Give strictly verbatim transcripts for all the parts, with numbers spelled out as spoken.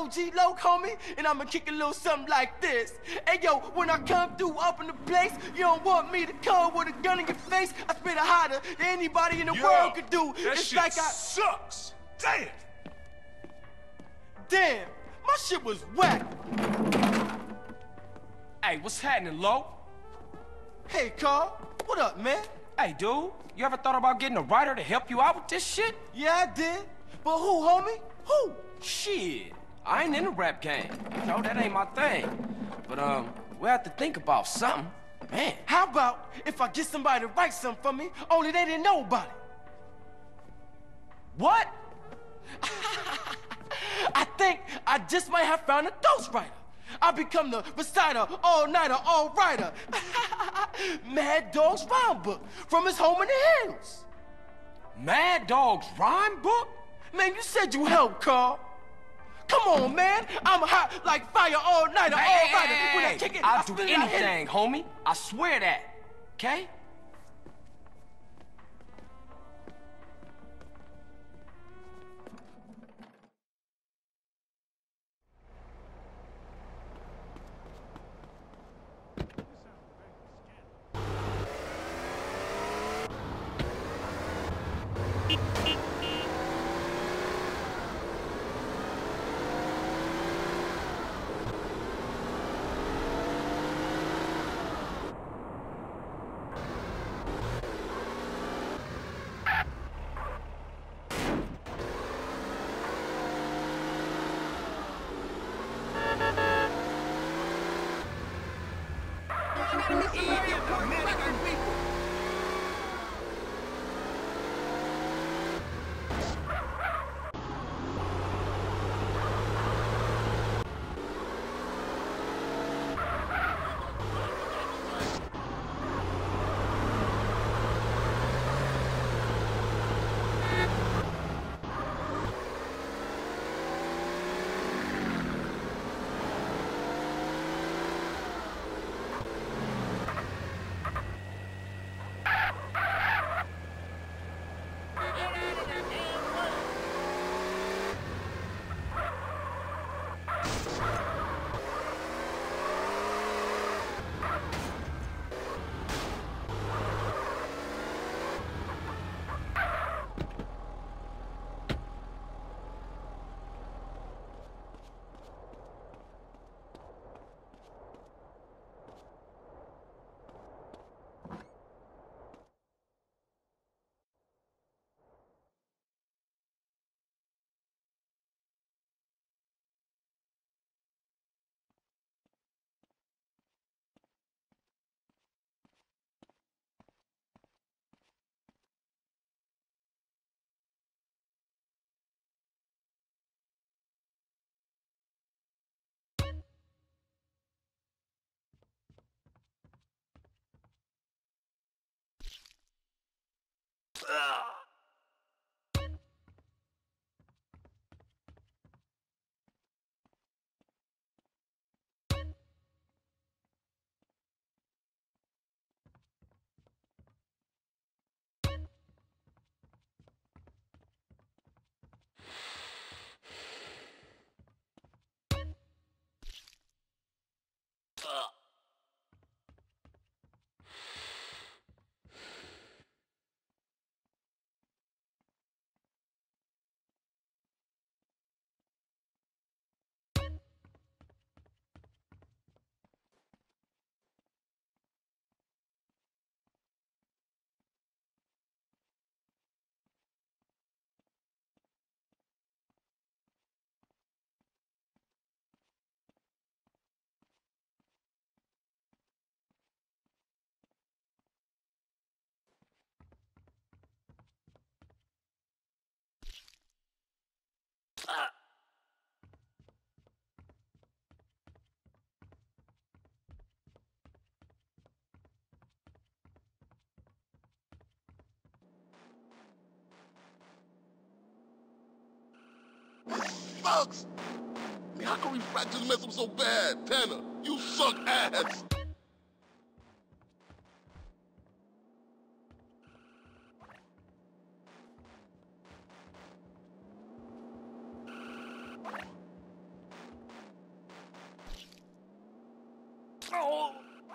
O G Loc, homie, and I'ma kick a little something like this. Hey, yo, when I come through up in the place, you don't want me to come with a gun in your face. I spit it hotter than anybody in the Yo, world could do. That it's shit like I... sucks. Damn. Damn, my shit was whack. Hey, what's happening, Lo? Hey, Carl, what up, man? Hey, dude, you ever thought about getting a writer to help you out with this shit? Yeah, I did. But who, homie? Who? Shit, I ain't in the rap game. You know, that ain't my thing. But, um, we have to think about something. Man. How about if I get somebody to write something for me, only they didn't know about it? What? I think I just might have found a ghostwriter. I become the reciter, all-nighter, all-writer. Mad Dog's rhyme book from his home in the hills. Mad Dog's rhyme book? Man, you said you helped, Carl. Come on, man. I'm hot like fire, all-nighter, Hey, all-writer. hey, hey, When I hey, kick it, I'll I do spit it, I hit it. anything, homie. I swear that. Okay? Sucks! I mean, how can we practice mess up so bad? Tanner, you suck ass! Oh.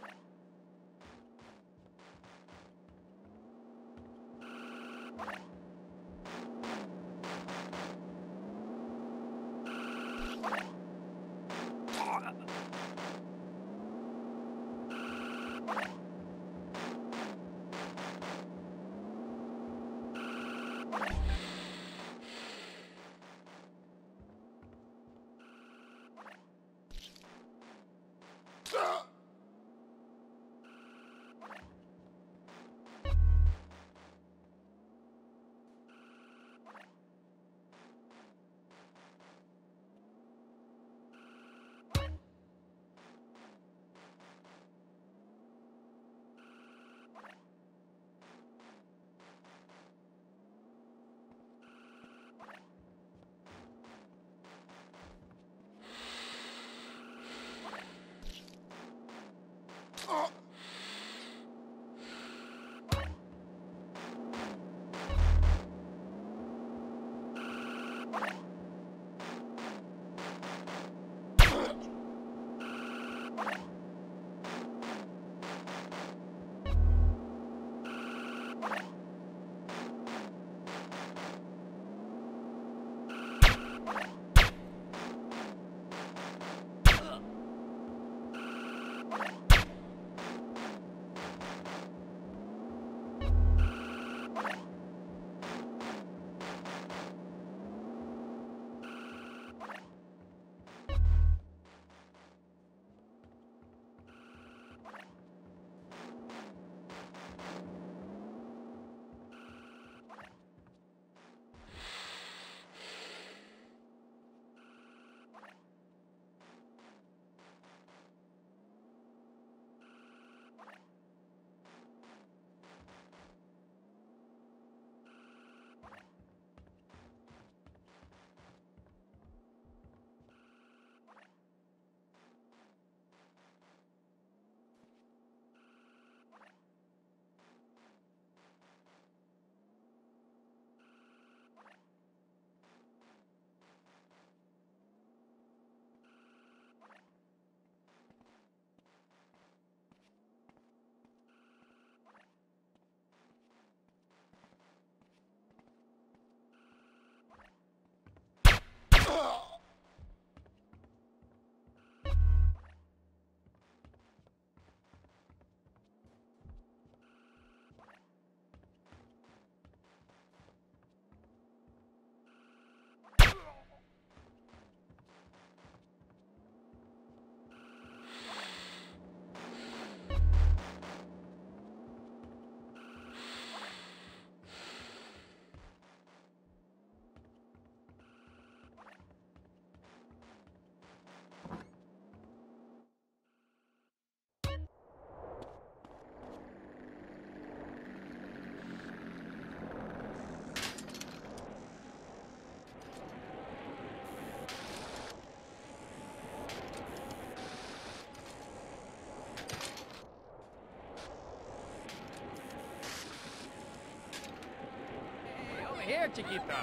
Here, chiquita.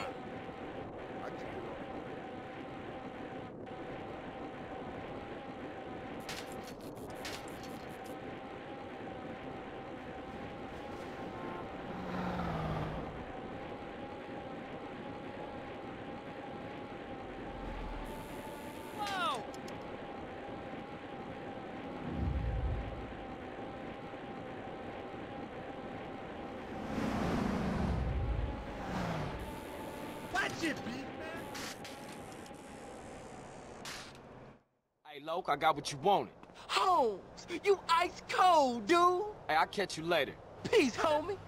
Whoa! Watch it, beat man. Hey, Loke, I got what you wanted. Holmes, you ice cold, dude. Hey, I'll catch you later. Peace, homie.